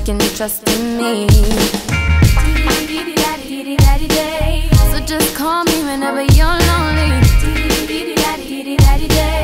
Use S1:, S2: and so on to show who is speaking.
S1: can trust in me. So just call me whenever you're lonely.